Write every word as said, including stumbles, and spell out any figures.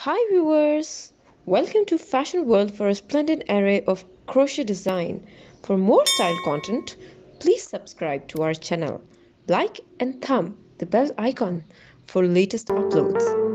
Hi viewers! Welcome to Fashion World for a splendid array of crochet design. For more style content, please subscribe to our channel. Like and thumb the bell icon for latest uploads.